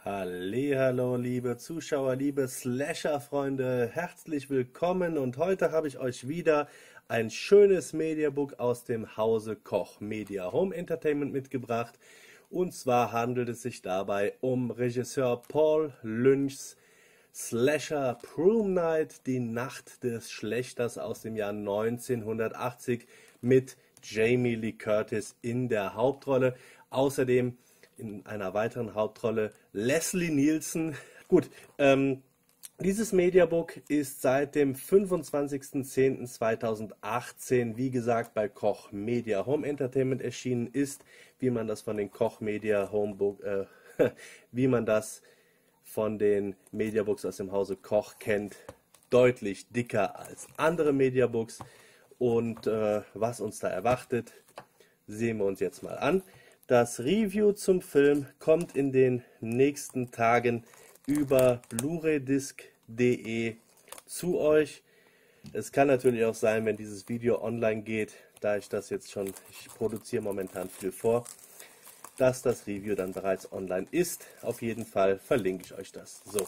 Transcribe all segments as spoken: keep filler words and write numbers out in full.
Hallihallo, liebe Zuschauer, liebe Slasher-Freunde, herzlich willkommen und heute habe ich euch wieder ein schönes Mediabook aus dem Hause Koch Media Home Entertainment mitgebracht. Und zwar handelt es sich dabei um Regisseur Paul Lynchs Slasher Prom Night, die Nacht des Schlächters aus dem Jahr neunzehnhundertachtzig mit Jamie Lee Curtis in der Hauptrolle. Außerdem in einer weiteren Hauptrolle Leslie Nielsen. Gut, ähm, dieses Mediabook ist seit dem fünfundzwanzigsten zehnten zweitausendachtzehn, wie gesagt, bei Koch Media Home Entertainment erschienen ist, wie man das von den Koch Media Homebook, äh, wie man das von den Mediabooks aus dem Hause Koch kennt, deutlich dicker als andere Mediabooks. Und äh, was uns da erwartet, sehen wir uns jetzt mal an. Das Review zum Film kommt in den nächsten Tagen über blu-ray disc punkt de zu euch. Es kann natürlich auch sein, wenn dieses Video online geht, da ich das jetzt schon, ich produziere momentan viel vor, dass das Review dann bereits online ist. Auf jeden Fall verlinke ich euch das. So.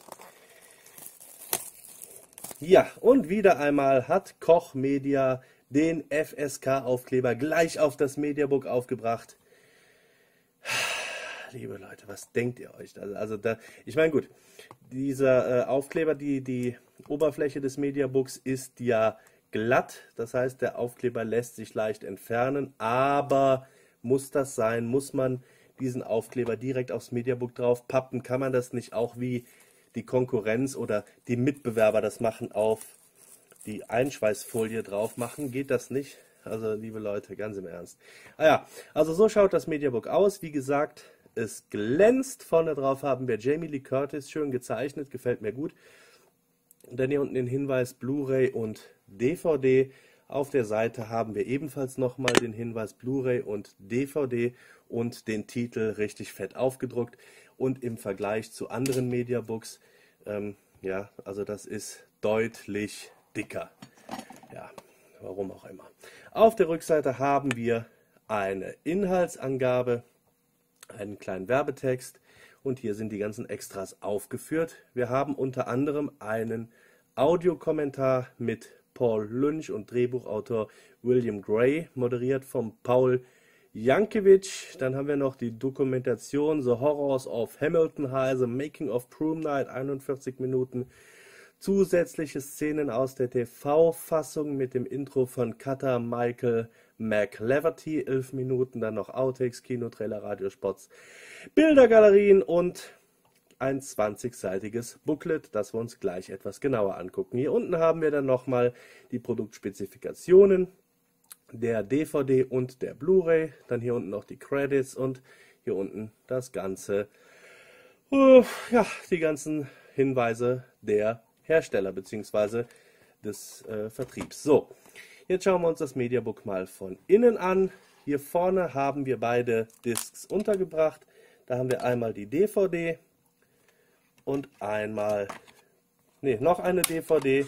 Ja, und wieder einmal hat Koch Media den F S K-Aufkleber gleich auf das Mediabook aufgebracht. Liebe Leute, was denkt ihr euch? Also, also da, ich meine, gut, dieser äh, Aufkleber, die, die Oberfläche des Mediabooks ist ja glatt. Das heißt, der Aufkleber lässt sich leicht entfernen. Aber muss das sein? Muss man diesen Aufkleber direkt aufs Mediabook drauf pappen? Kann man das nicht auch wie die Konkurrenz oder die Mitbewerber das machen, auf die Einschweißfolie drauf machen? Geht das nicht? Also, liebe Leute, ganz im Ernst. Ah ja, also so schaut das Mediabook aus. Wie gesagt, es glänzt. Vorne drauf haben wir Jamie Lee Curtis, schön gezeichnet, gefällt mir gut. Und dann hier unten den Hinweis Blu-ray und D V D. Auf der Seite haben wir ebenfalls nochmal den Hinweis Blu-ray und D V D und den Titel richtig fett aufgedruckt. Und im Vergleich zu anderen Mediabooks, ähm, ja, also das ist deutlich dicker. Ja, warum auch immer. Auf der Rückseite haben wir eine Inhaltsangabe, einen kleinen Werbetext und hier sind die ganzen Extras aufgeführt. Wir haben unter anderem einen Audiokommentar mit Paul Lynch und Drehbuchautor William Gray, moderiert von Paul Jankiewicz. Dann haben wir noch die Dokumentation The Horrors of Hamilton High, The Making of Prom Night, einundvierzig Minuten. Zusätzliche Szenen aus der T V-Fassung mit dem Intro von Cutter Michael McLeverty, elf Minuten, dann noch Outtakes, Kinotrailer, Radiospots, Bildergalerien und ein zwanzigseitiges Booklet, das wir uns gleich etwas genauer angucken. Hier unten haben wir dann nochmal die Produktspezifikationen der D V D und der Blu-ray, dann hier unten noch die Credits und hier unten das Ganze, uh, ja, die ganzen Hinweise der Hersteller bzw. des äh, Vertriebs. So, jetzt schauen wir uns das Mediabook mal von innen an. Hier vorne haben wir beide Discs untergebracht. Da haben wir einmal die D V D und einmal, nee, noch eine D V D.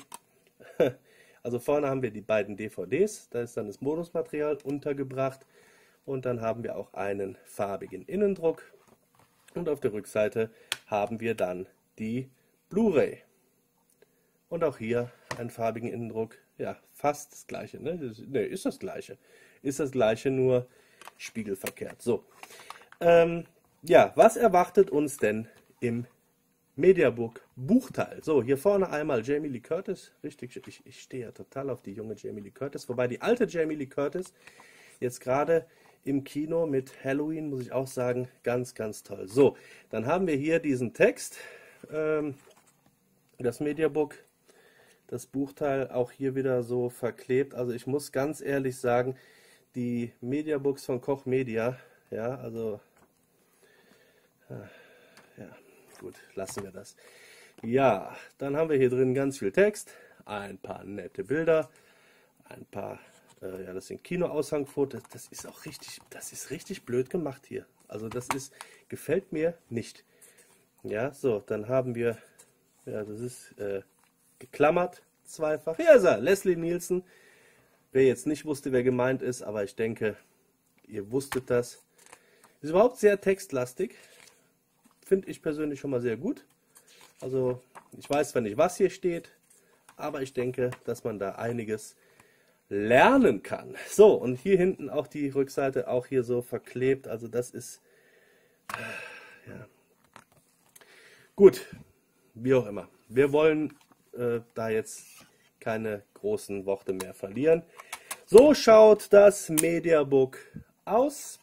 Also vorne haben wir die beiden D V Ds, da ist dann das Bonusmaterial untergebracht. Und dann haben wir auch einen farbigen Innendruck. Und auf der Rückseite haben wir dann die Blu-ray. Und auch hier einen farbigen Innendruck. Ja, fast das gleiche. Ne? Ne, ist das gleiche. Ist das gleiche, nur spiegelverkehrt. So. Ähm, ja, was erwartet uns denn im Mediabook Buchteil? So, hier vorne einmal Jamie Lee Curtis. Richtig, ich, ich stehe ja total auf die junge Jamie Lee Curtis. Wobei die alte Jamie Lee Curtis jetzt gerade im Kino mit Halloween, muss ich auch sagen, ganz, ganz toll. So, dann haben wir hier diesen Text. Ähm, das Mediabook, das Buchteil auch hier wieder so verklebt. Also ich muss ganz ehrlich sagen, die Mediabooks von Koch Media, ja, also, ja, gut, lassen wir das. Ja, dann haben wir hier drin ganz viel Text, ein paar nette Bilder, ein paar, äh, ja, das sind Kinoaushangfotos. Das ist auch richtig, das ist richtig blöd gemacht hier. Also das ist, gefällt mir nicht. Ja, so, dann haben wir, ja, das ist, äh, geklammert, zweifach. Hier ist er, Leslie Nielsen. Wer jetzt nicht wusste, wer gemeint ist, aber ich denke, ihr wusstet das. Ist überhaupt sehr textlastig. finde ich persönlich schon mal sehr gut. Also ich weiß zwar nicht, was hier steht, aber ich denke, dass man da einiges lernen kann. So, und hier hinten auch die Rückseite, auch hier so verklebt. Also das ist, ja, gut, wie auch immer. Wir wollen äh, da jetzt keine großen Worte mehr verlieren. So schaut das Mediabook aus.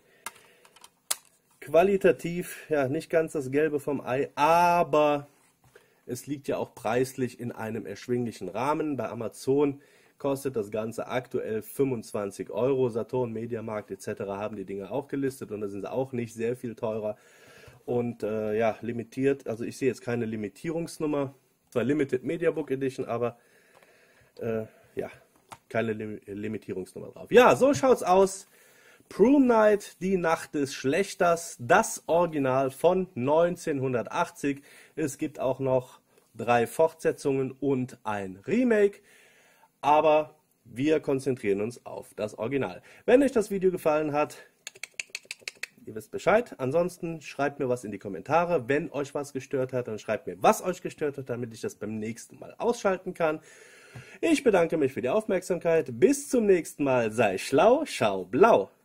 Qualitativ, ja, nicht ganz das Gelbe vom Ei, aber es liegt ja auch preislich in einem erschwinglichen Rahmen. Bei Amazon kostet das Ganze aktuell fünfundzwanzig Euro. Saturn, Mediamarkt et cetera haben die Dinge auch gelistet und da sind sie auch nicht sehr viel teurer. Und äh, ja, limitiert, also ich sehe jetzt keine Limitierungsnummer, zwar Limited Mediabook Edition, aber äh, ja, keine Lim Limitierungsnummer drauf. Ja, so schaut's aus. Prom Night, die Nacht des Schlechters, das Original von neunzehnhundertachtzig. Es gibt auch noch drei Fortsetzungen und ein Remake, aber wir konzentrieren uns auf das Original. Wenn euch das Video gefallen hat, ihr wisst Bescheid. Ansonsten schreibt mir was in die Kommentare. Wenn euch was gestört hat, dann schreibt mir, was euch gestört hat, damit ich das beim nächsten Mal ausschalten kann. Ich bedanke mich für die Aufmerksamkeit. Bis zum nächsten Mal. Sei schlau, schau blau.